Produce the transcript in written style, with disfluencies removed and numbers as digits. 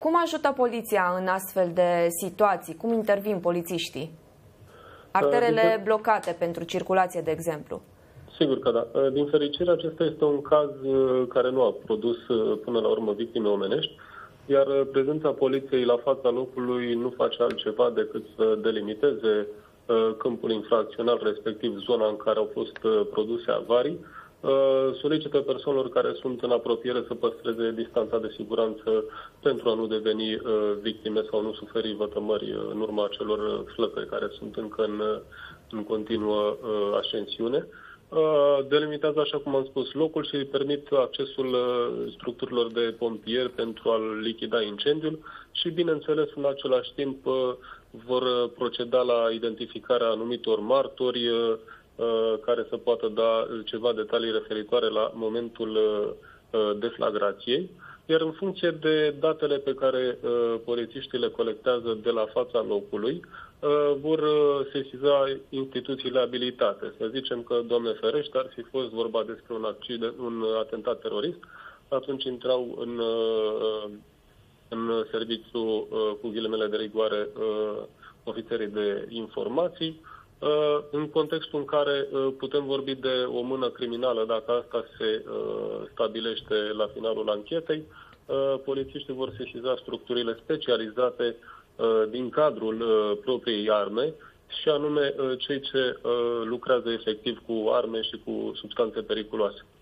Cum ajută poliția în astfel de situații? Cum intervin polițiștii? Arterele blocate pentru circulație, de exemplu. Sigur că da. Din fericire, acesta este un caz care nu a produs până la urmă victime omenești, iar prezența poliției la fața locului nu face altceva decât să delimiteze câmpul infracțional, respectiv zona în care au fost produse avarii, solicită persoanelor care sunt în apropiere să păstreze distanța de siguranță pentru a nu deveni victime sau nu suferi vătămări în urma acelor flăcări care sunt încă în continuă ascensiune. Delimitează, așa cum am spus, locul și permit accesul structurilor de pompieri pentru a lichida incendiul și, bineînțeles, în același timp vor proceda la identificarea anumitor martori care să poată da ceva detalii referitoare la momentul deflagrației, iar în funcție de datele pe care polițiștii le colectează de la fața locului, vor sesiza instituțiile abilitate. Să zicem că, Doamne ferește, ar fi fost vorba despre un atentat terorist, atunci intrau în serviciu, cu ghilimele de rigoare, ofițerii de informații, în contextul în care putem vorbi de o mână criminală, dacă asta se stabilește la finalul anchetei, polițiștii vor sesiza structurile specializate din cadrul propriei arme și anume cei ce lucrează efectiv cu arme și cu substanțe periculoase.